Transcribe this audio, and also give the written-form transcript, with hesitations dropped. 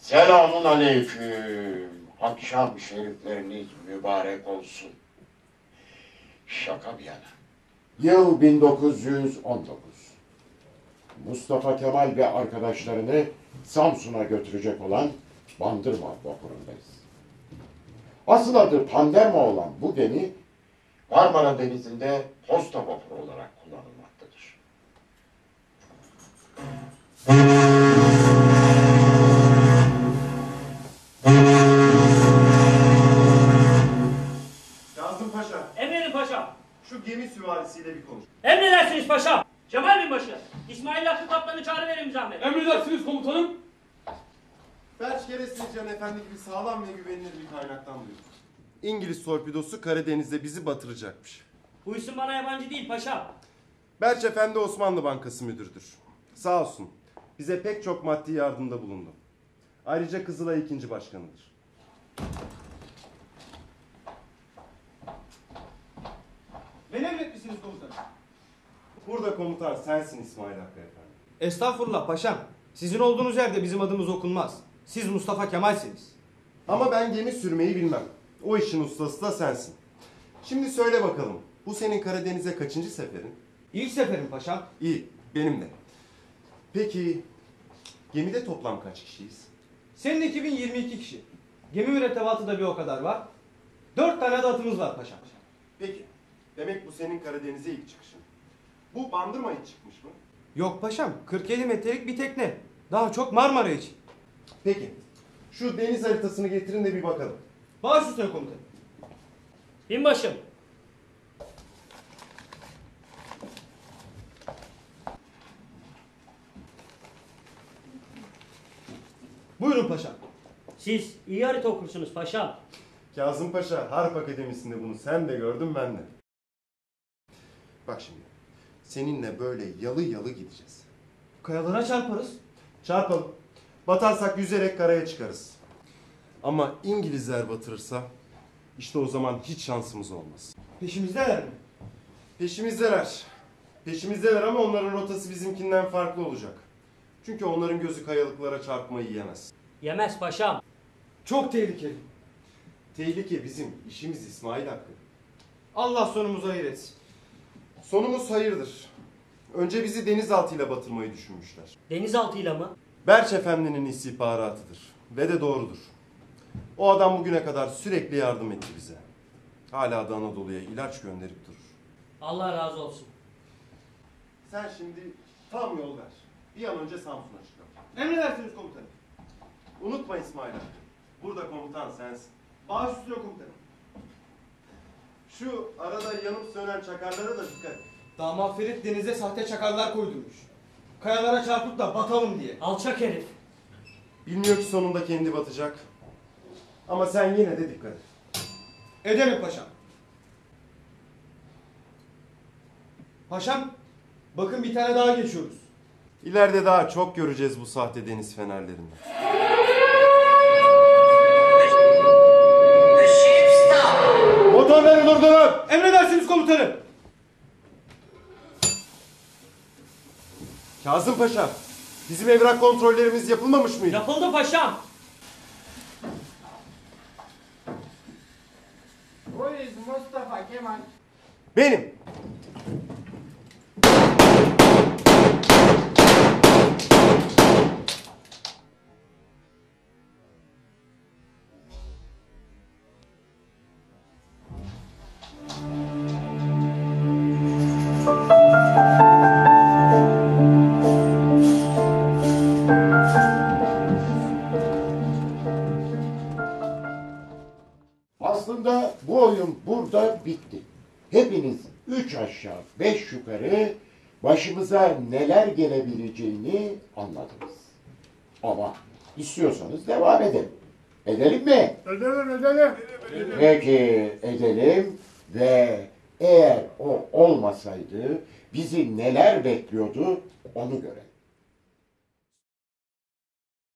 Selamun aleyküm. Akşam şerifleriniz mübarek olsun. Şaka bir yana. Yıl 1919. Mustafa Kemal ve arkadaşlarını Samsun'a götürecek olan Bandırma vapurundayız. Asıl adı Panderma olan bu gemi Marmara Denizi'nde posta vapuru olarak kullanılmaktadır. Kazım Paşa, Emredin paşam. şu gemi süvarisiyle bir konuş. Emredersiniz paşam. Cemal Binbaşı. İsmail Hakkı Kaptan'ı çağırıverin zahmet. Emredersiniz komutanım. Berç Keresteci Can Efendi gibi sağlam ve güvenilir bir kaynaktan duydum. İngiliz torpidosu Karadeniz'de bizi batıracakmış. Bu isim bana yabancı değil paşam. Berç Efendi Osmanlı Bankası müdürüdür. Sağ olsun. Bize pek çok maddi yardımda bulundu. Ayrıca Kızılay 2. Başkanıdır. Beni emretmişsiniz komutanım. Burada komutan sensin İsmail Hakkı Efendi. Estağfurullah paşam. Sizin olduğunuz yerde bizim adımız okunmaz. Siz Mustafa Kemal'siniz. Ama ben gemi sürmeyi bilmem. O işin ustası da sensin. Şimdi söyle bakalım. Bu senin Karadeniz'e kaçıncı seferin? İlk seferim paşam. İyi, benim de. Peki, gemide toplam kaç kişiyiz? Senin ekibin 22 kişi. Gemi mürettebatı da bir o kadar var. 4 tane de atımız var paşam. Peki, demek bu senin Karadeniz'e ilk çıkışın. Bu Bandırma hiç çıkmış mı? Yok paşam, 47 metrelik bir tekne. Daha çok Marmara için. Peki, şu deniz haritasını getirin de bir bakalım. Baş üstüne komutanım. Binbaşım. Buyurun paşam. Siz iyi harita okursunuz paşam. Kazım Paşa, Harp Akademisi'nde bunu sen de gördün, ben de. Bak şimdi, seninle böyle yalı yalı gideceğiz. Kayalara çarparız. Çarpalım. Batarsak yüzerek karaya çıkarız. Ama İngilizler batırırsa, işte o zaman hiç şansımız olmaz. Peşimizdeler mi? Peşimizdeler. Peşimizdeler ama onların rotası bizimkinden farklı olacak. Çünkü onların gözü kayalıklara çarpmayı yemez. Yemez paşam. Çok tehlikeli. Tehlike bizim, işimiz İsmail Hakkı. Allah sonumuzu hayır etsin. Sonumuz hayırdır. Önce bizi denizaltıyla batırmayı düşünmüşler. Denizaltıyla mı? Berç Efendi'nin istihbaratıdır. Ve de doğrudur. O adam bugüne kadar sürekli yardım etti bize. Hala da Anadolu'ya ilaç gönderip durur. Allah razı olsun. Sen şimdi tam yol ver. Bir an önce Samsun'a çıkalım. Emredersiniz komutanım. Unutma İsmail Hakkı. Burada komutan sensin. Baş üstüne komutanım. Şu arada yanıp sönen çakarlara da dikkat et. Damat Ferit denize sahte çakarlar koydurmuş. Kayalara çarpıp da batalım diye. Alçak herif. Bilmiyor ki sonunda kendi batacak. Ama sen yine de dikkat et. Ederim paşam. Paşam, bakın bir tane daha geçiyoruz. İleride daha çok göreceğiz bu sahte deniz fenerlerini. Motorları durdurun! Emredersiniz komutanım. Kazım Paşa, bizim evrak kontrollerimiz yapılmamış mıydı? Yapıldı paşam. Who is Mustafa Kemal? Benim. Aslında bu oyun burada bitti. Hepiniz 3 aşağı 5 yukarı başımıza neler gelebileceğini anladınız. Ama istiyorsanız devam edelim. Edelim mi? Edelim. Peki edelim ve eğer o olmasaydı bizi neler bekliyordu onu görelim.